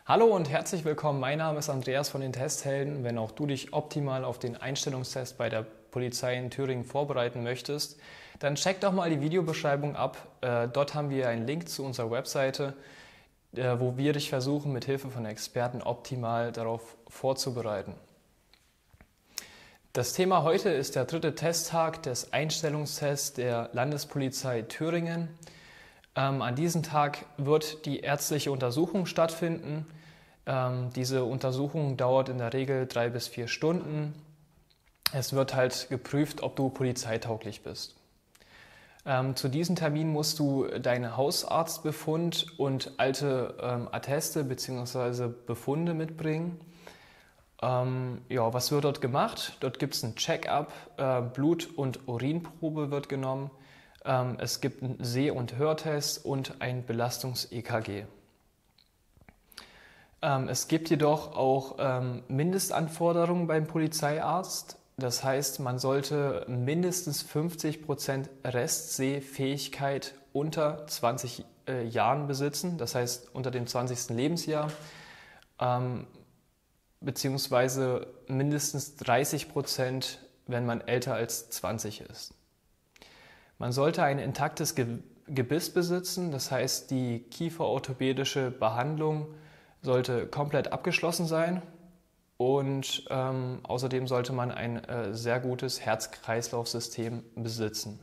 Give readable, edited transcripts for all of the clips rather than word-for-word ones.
Hallo und herzlich willkommen. Mein Name ist Andreas von den Testhelden. Wenn auch du dich optimal auf den Einstellungstest bei der Polizei in Thüringen vorbereiten möchtest, dann check doch mal die Videobeschreibung ab. Dort haben wir einen Link zu unserer Webseite, wo wir dich versuchen, mit Hilfe von Experten optimal darauf vorzubereiten. Das Thema heute ist der dritte Testtag des Einstellungstests der Landespolizei Thüringen. An diesem Tag wird die ärztliche Untersuchung stattfinden. Diese Untersuchung dauert in der Regel 3 bis 4 Stunden. Es wird halt geprüft, ob du polizeitauglich bist. Zu diesem Termin musst du deinen Hausarztbefund und alte Atteste bzw. Befunde mitbringen. Was wird dort gemacht? Dort gibt es ein Check-up, Blut- und Urinprobe wird genommen. Es gibt einen Seh- und Hörtest und ein Belastungs-EKG. Es gibt jedoch auch Mindestanforderungen beim Polizeiarzt. Das heißt, man sollte mindestens 50% Restsehfähigkeit unter 20 Jahren besitzen, das heißt unter dem 20. Lebensjahr, beziehungsweise mindestens 30%, wenn man älter als 20 ist. Man sollte ein intaktes Gebiss besitzen, das heißt, die kieferorthopädische Behandlung sollte komplett abgeschlossen sein und außerdem sollte man ein sehr gutes Herz-Kreislauf-System besitzen.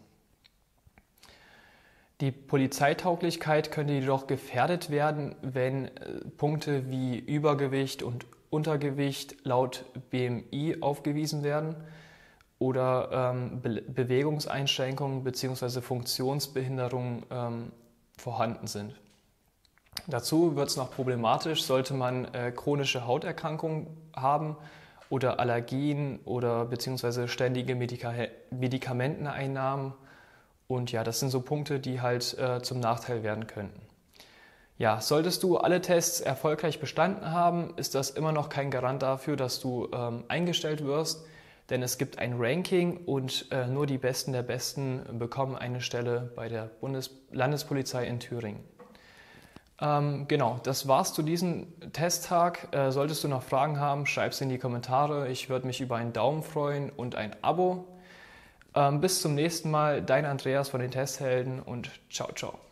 Die Polizeitauglichkeit könnte jedoch gefährdet werden, wenn Punkte wie Übergewicht und Untergewicht laut BMI aufgewiesen werden oder Bewegungseinschränkungen bzw. Funktionsbehinderungen vorhanden sind. Dazu wird es noch problematisch, sollte man chronische Hauterkrankungen haben oder Allergien oder bzw. ständige Medikamenteneinnahmen. Und ja, das sind so Punkte, die halt zum Nachteil werden könnten. Ja, solltest du alle Tests erfolgreich bestanden haben, ist das immer noch kein Garant dafür, dass du eingestellt wirst. Denn es gibt ein Ranking und nur die Besten der Besten bekommen eine Stelle bei der Landespolizei in Thüringen. Genau, das war's zu diesem Testtag. Solltest du noch Fragen haben, schreib sie in die Kommentare. Ich würde mich über einen Daumen freuen und ein Abo. Bis zum nächsten Mal, dein Andreas von den Testhelden und ciao, ciao.